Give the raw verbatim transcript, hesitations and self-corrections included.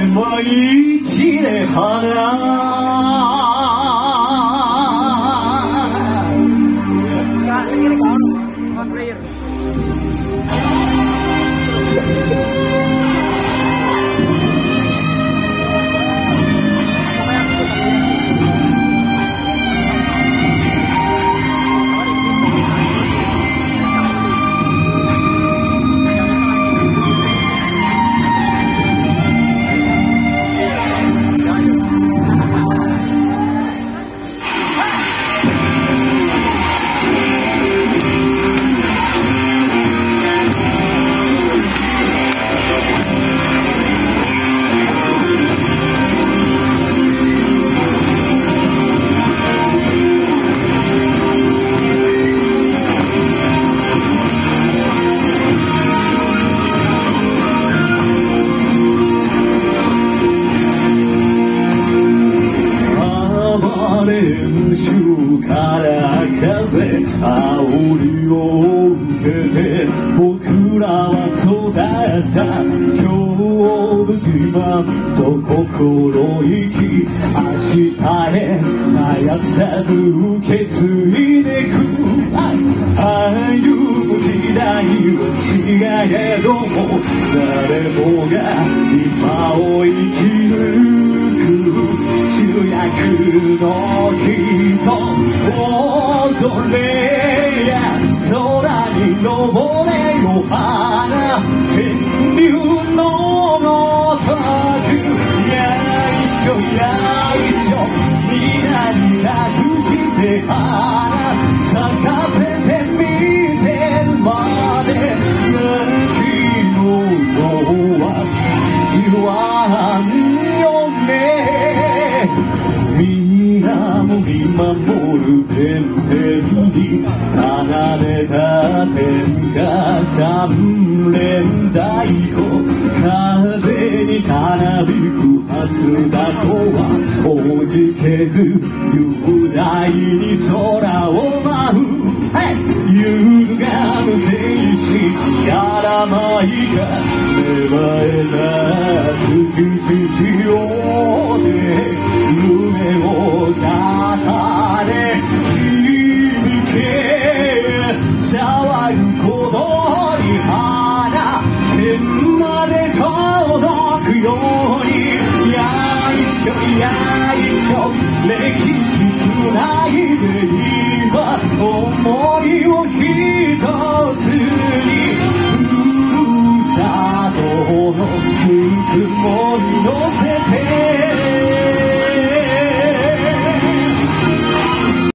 も一で花練習から風煽りを受けて僕らは育った郷土自慢と心意気明日へ悩さず受け継いでく歩む時代は違えども誰もが今を生き抜く主役の人踊れや空に登れよ花天竜のごとくやいしょやいしょ皆に託して花咲かせてみせるまで泣きのは言わんよね皆も見守る天々に奏でた天下三連太鼓風にたなびく初だとはおじけず雄大に空を舞う揺るがぬ精神やらまいが芽生えた月し潮で夢を語れ響け騒ぐ鼓動に花天まで届くようにやいしょやいしょ歴史